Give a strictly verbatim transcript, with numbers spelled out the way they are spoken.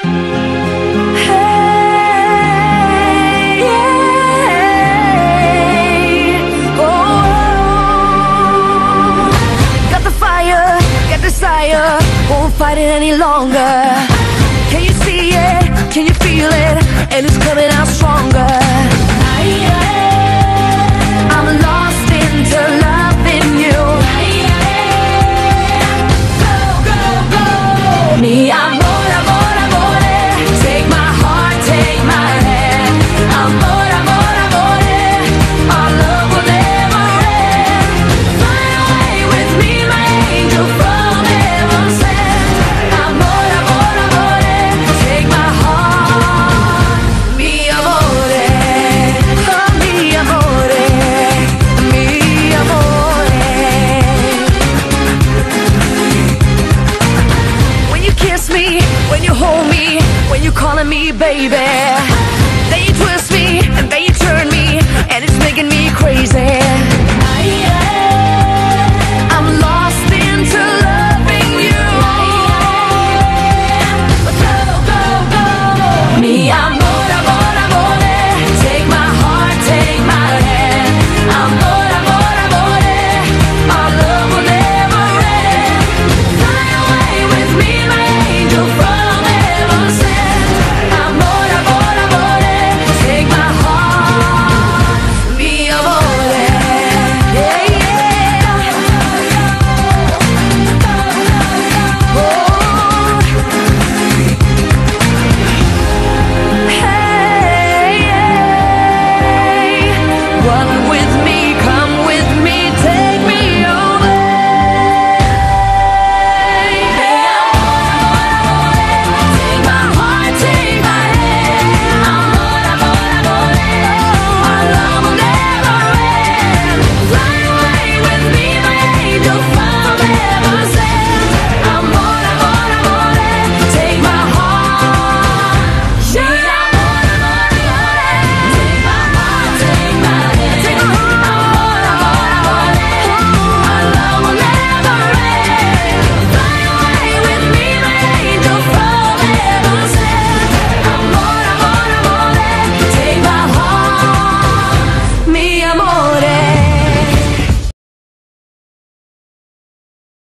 Hey, yeah. Oh, got the fire, got desire, won't fight it any longer. Can you see it? Can you feel it? And it's coming out stronger. I'm lost into loving you. Go, go, go. Mi amor, amor, amore. Take my heart, take my hand. Amor, amor, amore. Our love will never end. Fly away with me, my angel, from heaven sent. Amor, amor, amore. Take my heart. Mi amore. Oh, mi amore. Mi amore. When you kiss me, when you hold me, when you're calling me baby,